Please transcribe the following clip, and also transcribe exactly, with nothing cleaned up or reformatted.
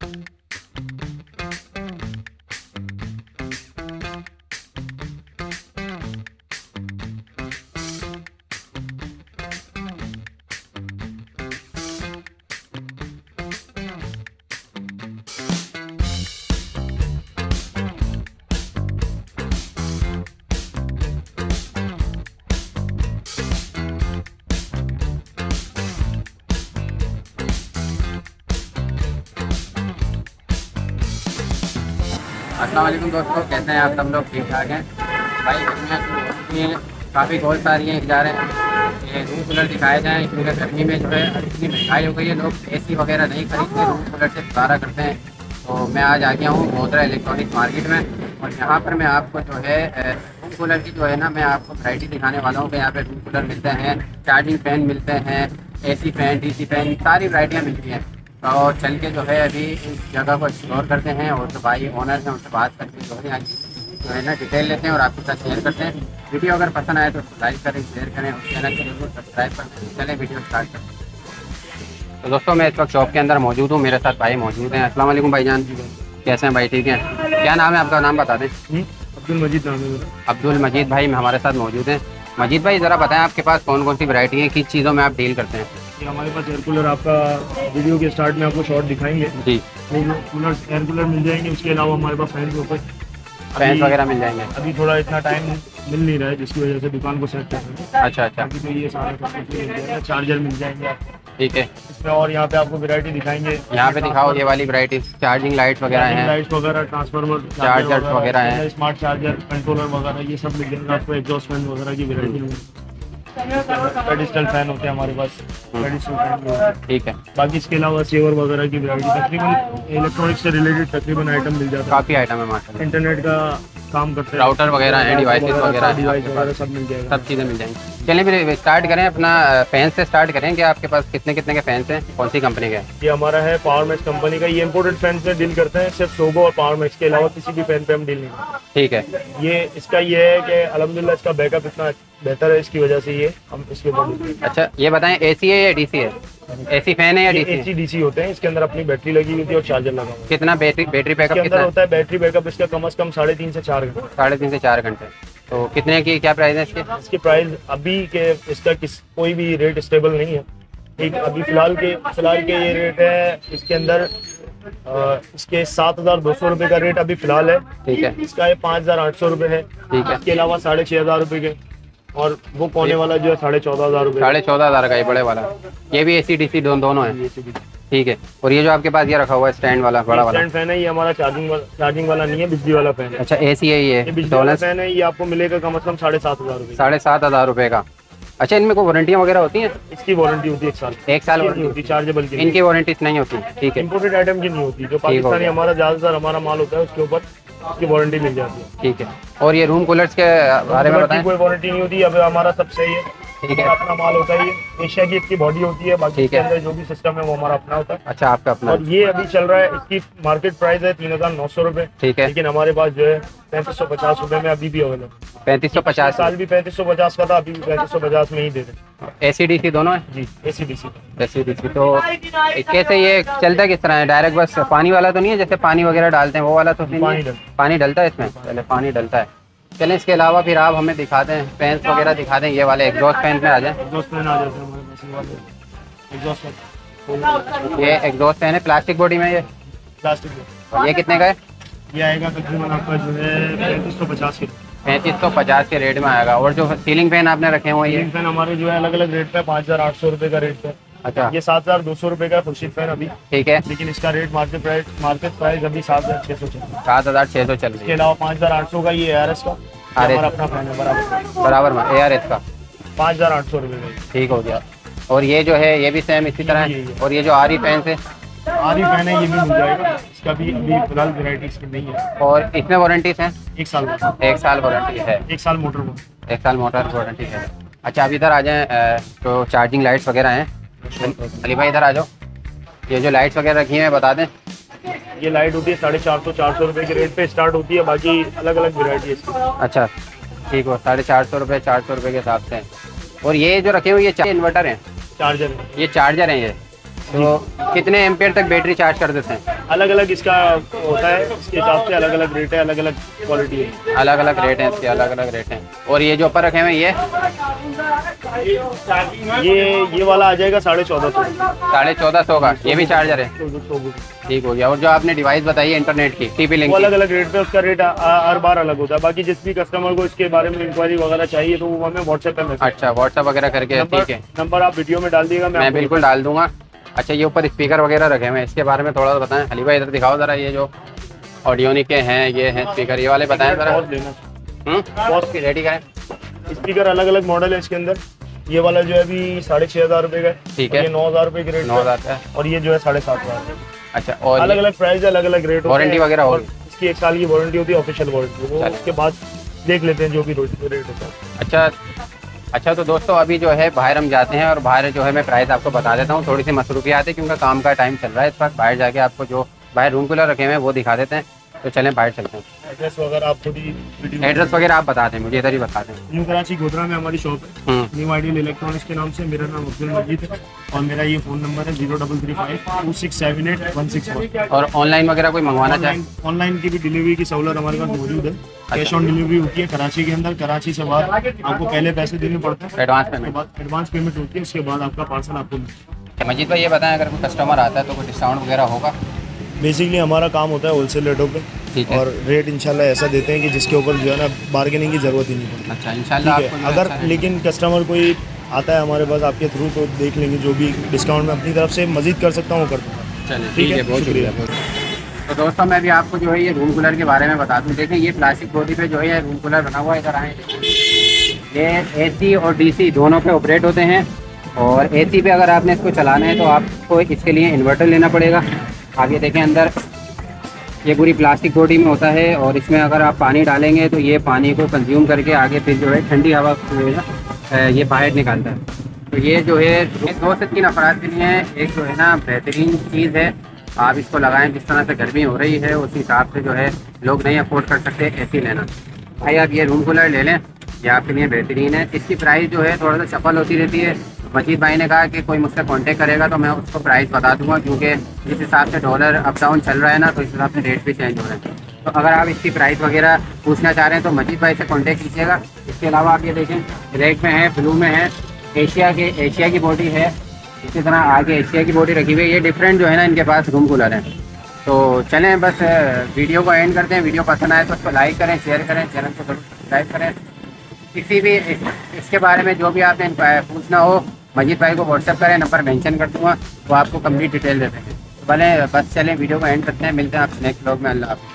अस्सलाम वालेकुम दोस्तों, कैसे हैं आप सब लोग? ठीक ठाक हैं भाई। इसमें काफ़ी कॉल्स आ रही हैं जा रहे हैं ये रूम कूलर दिखाए जाएँ, क्योंकि गर्मी में जो है इतनी महंगाई हो गई है, लोग एसी वगैरह नहीं खरीदते, रूम कूलर से गुजारा करते हैं। तो मैं आज आ गया हूँ मोहतरा इलेक्ट्रॉनिक मार्केट में, और यहाँ पर मैं आपको जो है रूम कूलर की जो है ना मैं आपको वैरायटी दिखाने वाला हूँ कि यहाँ पे रूम कूलर मिलते हैं, चार्जिंग फ़ैन मिलते हैं, एसी फ़ैन, डीसी फ़ैन, सारी वैरायटियाँ मिलती हैं। और चल के जो है अभी इस जगह को एक्सप्लोर करते हैं, और जो भाई ओनर हैं उनसे बात करके जो है जो है ना डिटेल लेते हैं और आपके साथ शेयर करते हैं। वीडियो अगर पसंद आए तो लाइक करें, शेयर करें और चैनल को जरूर सब्सक्राइब करें। चलें वीडियो स्टार्ट करते हैं। तो दोस्तों मैं इस वक्त शॉप के अंदर मौजूद हूँ, मेरे साथ भाई मौजूद हैं। अस्सलाम वालेकुम भाईजान, कैसे हैं भाई? ठीक हैं। क्या नाम है आपका? नाम बता दें। अब्दुल मजीद नाम है। अब्दुल मजीद भाई हमारे साथ मौजूद हैं। मजीद भाई ज़रा बताएं आपके पास कौन कौन सी वैरायटी है, किस चीज़ों में आप डील करते हैं? हमारे पास एयर कूलर, आपका वीडियो के स्टार्ट में आपको शॉर्ट दिखाएंगे जी। कूलर एयर कूलर मिल जाएंगे, उसके अलावा हमारे पास फैन के ऊपर फैन वगैरह मिल जाएंगे। अभी थोड़ा इतना टाइम मिल नहीं रहा है जिसकी वजह से दुकान को सेट कर रहे हैं। अच्छा अच्छा। अभी तो ये सारे चार्जर मिल जाएंगे आपको, ठीक है। इसमें और यहाँ पे आपको वैरायटी दिखाएंगे। यहाँ पे दिखाओ ये वाली वैरायटी, चार्जिंग लाइट वगैरह हैं, लाइट्स वगैरह, ट्रांसफार्मर, चार्जर वगैरह हैं, स्मार्ट चार्जर, कंट्रोलर वगैरह, ये सब मिल जाएंगे आपको। एग्जॉस्ट फैन वगैरह की वैरायटी, पेडिस्टल फैन होते हैं हमारे पास, पेडिस्टल फैन। ठीक है। बाकी इसके अलावा सेवर वगैरह की वैरायटी, तकरीबन इलेक्ट्रॉनिक्स से रिलेटेड तकरीबन आइटम मिल जाता है। काफ़ी आइटम है माशाल्लाह। इंटरनेट का काम करते हैं, राउटर वगैरह हैं, डिवाइसेस वगैरह, डिवाइस वगैरह सब मिल जाएगा, सब चीज़ें मिल जाएंगी। चलिए फिर स्टार्ट करें अपना फैन से स्टार्ट करें कि आपके पास कितने कितने के फैंस हैं, कौन सी कंपनी के? ये हमारा है पावर मैक्स कंपनी का। ये इम्पोर्टेड फैन से डील करते हैं, सिर्फ सोबो और पावर मैक्स के अलावा किसी भी फैन पे हम डील नहीं करते। ठीक है। ये इसका ये है कि अल्हम्दुलिल्लाह इसका बैकअप इतना बेहतर है, इसकी वजह से ये हम इसके ऊपर। अच्छा ये बताएं, एसी है या डीसी है? एसी फैन है या डीसी? एसी डीसी होते हैं, इसके अंदर अपनी बैटरी लगी हुई थी और चार्जर लगा हुआ है। कितना बैटरी बैटरी बैकअप इसके अंदर कितना होता है? बैटरी बैकअप इसका कम से कम साढ़े तीन से चार घंटे। साढ़े तीन से चार घंटे। तो कितने की क्या प्राइस है इसके? इसकी प्राइस अभी के इसका किस कोई भी रेट स्टेबल नहीं है। ठीक, अभी फिलहाल के फिलहाल के ये रेट है इसके अंदर आ, इसके सात हजार दो सौ रुपये का रेट अभी फिलहाल है। ठीक है। इसका ये पाँच हजार आठ सौ रुपये है। ठीक है। इसके अलावा साढ़े छः हजार रुपये के, और वो कोने वाला जो है साढ़े चौदह हजार रुपये। साढ़े चौदह हज़ार का ये बड़े वाला, ये भी एसी डीसी दोनों दोनों है। ठीक है। और ये जो आपके पास ये रखा हुआ है स्टैंड वाला बड़ा वाला स्टैंड फैन है, ये हमारा चार्जिंग वाला चार्जिंग वाला नहीं है, बिजली वाला फैन है। अच्छा एसी है ये? ये बिजली वाला फैन है, ये आपको मिलेगा कम से कम साढ़े सात हजार रुपये। साढ़े सात हज़ार रुपये का। अच्छा इनमें कोई वारंटियाँ वगैरह होती हैं? इसकी वारंटी होती है एक साल। एक साल वारंटी होती है, चार्जेबल की। इनकी वारंटी नहीं होती? ठीक है। इम्पोर्टेड आइटम की नहीं होती, जो पाकिस्तानी हमारा ज़्यादातर हमारा माल होता है उसके ऊपर उसकी वारंटी मिल जाती है। ठीक है। और ये रूम कूलर्स के बारे में बताएं। कोई वारंटी नहीं होती, अब हमारा सब सही है। ठीक है। अपना माल होता है, ये एशिया की इसकी बॉडी होती है, बाकी इसके अंदर जो भी सिस्टम है वो हमारा अपना होता है। अच्छा आपका अपना। और ये अभी चल रहा है, इसकी मार्केट प्राइस है तीन हजार नौ सौ रुपये। ठीक है। लेकिन हमारे पास जो है पैंतीस सौ पचास रुपये में अभी भी अवेलेबल। पैंतीस सौ पचास साल भी पैंतीस सौ पचास का था, अभी भी पैंतीस सौ पचास में ही दे रहे। एसी डीसी दोनों है जी, एसी डीसी। AC DC. तो कैसे ये चलता किस तरह है? डायरेक्ट बस पानी वाला तो नहीं है जैसे पानी वगैरह डालते हैं वो वाला तो? पानी डल पानी डलता है इसमें? पहले पानी डलता है। चलें इसके अलावा फिर आप हमें दिखा दें फैंस वगैरह दिखा दें, ये वाले एग्जॉस्ट फैन में आ जाए। एग्जॉस्ट फैन आ जाते हैं हमारे पास, ये वाले एग्जॉस्ट फैन। ये एग्जॉस्ट फैन है प्लास्टिक बॉडी में, ये प्लास्टिक में। और ये कितने का है? ये आएगा तकरीबन आपका जो है पैंतीस सौ पचास के पैंतीस सौ पचास के रेट में आएगा। और जो सीलिंग फैन आपने रखे हुए ये फैन हमारे जो है अलग अलग रेट पे, पाँच हजार आठ सौ रुपये का रेट है। अच्छा ये सात हजार दो सौ रुपये का खुर्शीद फैन अभी। ठीक है। लेकिन इसका rate market price market price अभी सात हजार छः सौ चल रहा है। सात हज़ार छः सौ चल रही इसके है। अलावा पाँच हजार आठ सौ का ये ए आर एस का हमारा अपना फैन है, बराबर बराबर में ए आर एस का पाँच हजार आठ सौ रुपये का। ठीक हो गया। और ये जो है ये भी सेम इसी तरह है। और ये जो आरी फैन है आरी फैन है, ये भी मिल जाएगा। इसका भी अभी फिलहाल वेराइटी इसकी नहीं है। और इसमें वारंटीज हैं? एक साल एक साल वारंटी है। एक साल मोटर एक साल मोटर वारंटी है। अच्छा अब इधर आ जाएं, तो चार्जिंग लाइट्स वगैरह हैं। अली भाई इधर आ जाओ। ये जो लाइट्स वगैरह रखी हैं बता दें। ये लाइट होती है साढ़े चार सौ चार सौ रुपये के रेट पे स्टार्ट होती है, बाकी अलग अलग वेराइटी है इसकी। अच्छा ठीक हो, साढ़े चार सौ रुपये चार सौ रुपये के हिसाब से। और ये जो रखे हुए ये इन्वर्टर हैं? चार्जर है। ये चार्जर हैं ये? तो कितने एम्पेयर तक बैटरी चार्ज कर देते हैं? अलग अलग इसका होता है, इसके हिसाब से अलग अलग रेट है, अलग अलग क्वालिटी है, अलग अलग रेट हैं इसके, अलग अलग रेट हैं। और ये जो ऊपर रखे हुए ये ये ये वाला आ जाएगा साढ़े चौदह सौ साढ़े चौदह सौ का, ये भी चार्जर है। ठीक हो गया। और जो आपने डिवाइस बताई है इंटरनेट की टीपी लिंक, वो अलग अलग रेट पे उसका रेट हर बार अलग होता है। बाकी जिस भी कस्टमर को इसके बारे में इंक्वायरी वगैरह चाहिए तो वो हमें व्हाट्सएप पे मैसेज, अच्छा व्हाट्सएप वगैरह करके, ठीक है नंबर आप वीडियो में डाल दिएगा, मैं, मैं बिल्कुल डाल दूंगा। अच्छा ये ऊपर स्पीकर वगैरह रखे हुए हैं, इसके बारे में थोड़ा बताएं। अली भाई इधर दिखाओ ज़रा, ये जो ऑडियोनिक के हैं ये हैं स्पीकर, ये वाले बताएं ज़रा। हम्म रेडी करें। स्पीकर अलग अलग मॉडल है इसके अंदर। ये वाला जो है अभी साढ़े छः हज़ार रुपये का, ठीक है, ये नौ हज़ार रुपये की रेट, नौ हज़ार का, और ये जो है साढ़े सात हज़ार। अच्छा, और अलग अलग प्राइस, अलग अलग रेट, वारंटी वगैरह होगी? इसकी एक साल की वारंटी होती है, ऑफिशियल वारंटी, वो उसके बाद देख लेते हैं जो भी रेट होता है। अच्छा अच्छा तो दोस्तों अभी जो है बाहर हम जाते हैं और बाहर जो है मैं प्राइस आपको बता देता हूँ। थोड़ी सी मसरूफियात है क्योंकि काम का टाइम चल रहा है इस वक्त। बाहर जाके आपको जो बाहर रूम कूलर रखे हुए हैं वो दिखा देते हैं। तो चलें बाहर चलते हैं। एड्रेस वगैरह आप थोड़ी एड्रेस वगैरह आप बता दें, मुझे इधर ही बता दें। न्यू कराची गोधरा में हमारी शॉप है, न्यू आइडियल इलेक्ट्रॉनिक्स के नाम से। मेरा नाम अब्दुल मजीद है और मेरा ये फ़ोन नंबर है zero double three five two six seven eight one six one. और ऑनलाइन वगैरह कोई मंगवाना चाहे, ऑनलाइन की भी डिलीवरी की सहूलत हमारे पास मौजूद है। कैश ऑन डिलीवरी होती है कराची के अंदर। कराची से बाहर आपको पहले पैसे देने पड़ते हैं, एडवांस पेमेंट, एडवांस पेमेंट होती है, उसके बाद आपका पार्सल आपको मिलता है। मजीद भाई ये बताएं अगर कोई कस्टमर आता है तो कोई डिस्काउंट वगैरह होगा? बेसिकली हमारा काम होता है होलसेल रेटों पे, और रेट इंशाल्लाह ऐसा देते हैं कि जिसके ऊपर जो है ना बार्गेनिंग की ज़रूरत ही नहीं पड़ती। अच्छा इंशाल्लाह आपको अगर लेकिन कस्टमर कोई आता है हमारे पास आपके थ्रू तो देख लेंगे, जो भी डिस्काउंट मैं अपनी तरफ से मजीद कर सकता हूँ वो कर दूँगा। चलिए ठीक है, बहुत शुक्रिया। तो दोस्तों मैं भी आपको जो है ये रूम कूलर के बारे में बता दूँ। देखिए ये प्लास्टिक बॉडी पे जो है रूम कूलर बना हुआ है, इधर आए, ये एसी और डीसी दोनों पे ऑपरेट होते हैं। और एसी पे अगर आपने इसको चलाना है तो आपको इसके लिए इन्वर्टर लेना पड़ेगा। आगे देखें अंदर ये पूरी प्लास्टिक बॉडी में होता है और इसमें अगर आप पानी डालेंगे तो ये पानी को कंज्यूम करके आगे फिर जो है ठंडी हवा जो है ना ये बाहर निकालता है। तो ये जो है दो से तीन अफराद के लिए एक जो है ना बेहतरीन चीज़ है। आप इसको लगाएं, जिस तरह से गर्मी हो रही है उस हिसाब से जो है लोग नहीं अफोर्ड कर सकते एसी लेना। भाई आप ये रूम कूलर ले लें, ये आपके लिए बेहतरीन है। इसकी प्राइस जो है थोड़ा सा शफल होती रहती है। मजीद भाई ने कहा कि कोई मुझसे कांटेक्ट करेगा तो मैं उसको प्राइस बता दूंगा, क्योंकि जिस हिसाब से डॉलर अप डाउन चल रहा है ना तो इस हिसाब से रेट भी चेंज हो रहे हैं। तो अगर आप इसकी प्राइस वगैरह पूछना चाह रहे हैं तो मजीद भाई से कांटेक्ट कीजिएगा। इसके अलावा आप ये देखें रेड में है, ब्लू में है, एशिया के एशिया की बॉडी है, इसी तरह आगे एशिया की बॉडी रखी हुई है। ये डिफरेंट जो है ना इनके पास रूम कूलर हैं। तो चलें बस वीडियो को एंड करते हैं। वीडियो पसंद आए तो उसको लाइक करें, शेयर करें, चैनल को जरूर सब्सक्राइब करें। किसी भी इसके बारे में जो भी आपने पूछना हो मजीद भाई को व्हाट्सएप करें, नंबर मेंशन कर दूंगा, वो आपको कंप्लीट डिटेल देते हैं। तो भले बस चलें वीडियो को एंड करते हैं, मिलते हैं आपसे नेक्स्ट व्लॉग में। अल्लाह हाफ़िज़।